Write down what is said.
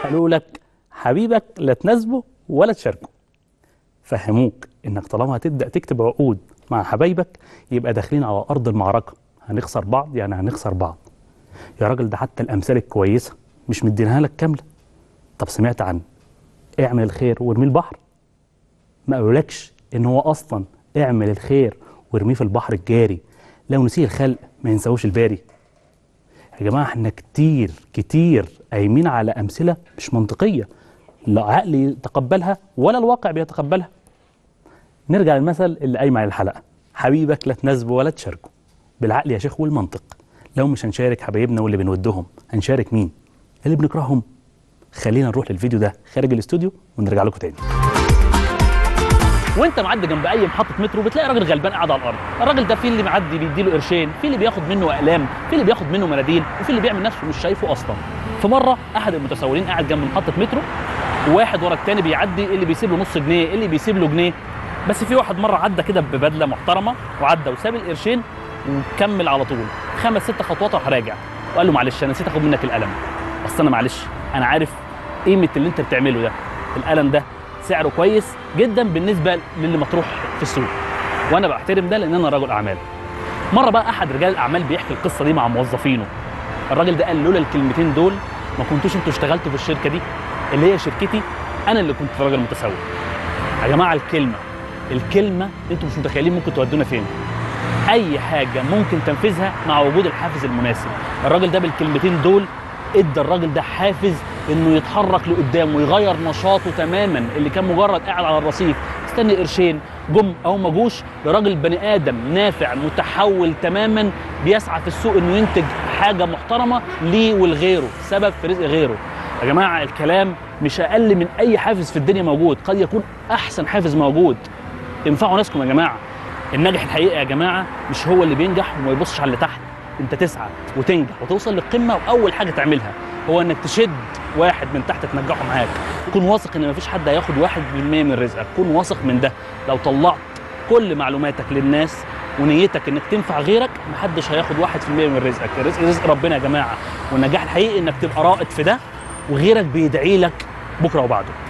قالوا لك حبيبك لا تناسبه ولا تشاركه. فهموك انك طالما هتبدا تكتب عقود مع حبايبك يبقى داخلين على ارض المعركه، هنخسر بعض يعني هنخسر بعض. يا راجل ده حتى الامثال الكويسه مش مدينها لك كامله. طب سمعت عن اعمل الخير وارميه البحر؟ ما قالولكش ان هو اصلا اعمل الخير وارميه في البحر الجاري، لو نسيه الخلق ما ينساوش الباري. يا جماعه احنا كتير كتير قايمين على امثله مش منطقيه، لا عقل يتقبلها ولا الواقع بيتقبلها. نرجع للمثل اللي قايم على الحلقه، حبيبك لا تناسبه ولا تشاركه. بالعقل يا شيخ والمنطق، لو مش هنشارك حبايبنا واللي بنودهم هنشارك مين؟ اللي بنكرههم. خلينا نروح للفيديو ده خارج الاستوديو ونرجع لكم تاني. وانت معدي جنب اي محطه مترو بتلاقي راجل غلبان قاعد على الارض. الراجل ده في اللي معدي بيديله قرشين، في اللي بياخد منه اقلام، في اللي بياخد منه مناديل، وفي اللي بيعمل نفسه مش شايفه اصلا. في مره احد المتسولين قاعد جنب محطه مترو، وواحد ورا الثاني بيعدي، اللي بيسيب له نص جنيه اللي بيسيب له جنيه. بس في واحد مره عدى كده ببدله محترمه وعدى وساب القرشين وكمل على طول 5 6 خطوات وراح راجع وقال له معلش انا نسيت اخد منك القلم، اصل انا معلش انا عارف قيمه اللي انت بتعمله ده، القلم ده سعره كويس جدا بالنسبه للي مطروح في السوق، وانا بحترم ده لان انا رجل اعمال. مره بقى احد رجال الاعمال بيحكي القصه دي مع موظفينه. الراجل ده قال لولا الكلمتين دول ما كنتوش انتوا اشتغلتوا في الشركه دي اللي هي شركتي، انا اللي كنت راجل متسول. يا جماعه الكلمه انتوا مش متخيلين ممكن تودونا فين. اي حاجه ممكن تنفذها مع وجود الحافز المناسب. الراجل ده بالكلمتين دول ادى الراجل ده حافز انه يتحرك لقدام ويغير نشاطه تماما، اللي كان مجرد قاعد على الرصيف مستني قرشين جم او ما جوش لراجل بني ادم نافع متحول تماما بيسعى في السوق انه ينتج حاجه محترمه ليه ولغيره، سبب في رزق غيره. يا جماعه الكلام مش اقل من اي حافز في الدنيا موجود، قد يكون احسن حافز موجود. انفعوا ناسكم يا جماعه. الناجح الحقيقي يا جماعه مش هو اللي بينجح وما يبصش على اللي تحت، انت تسعى وتنجح وتوصل للقمه، واول حاجه تعملها هو انك تشد واحد من تحت تنجحه معاك. كن واثق ان مفيش حد هياخد 1% من رزقك، كن واثق من ده. لو طلعت كل معلوماتك للناس ونيتك انك تنفع غيرك محدش هياخد 1% من رزقك. الرزق رزق ربنا يا جماعه، والنجاح الحقيقي انك تبقى رائد في ده وغيرك بيدعي لك بكره وبعده.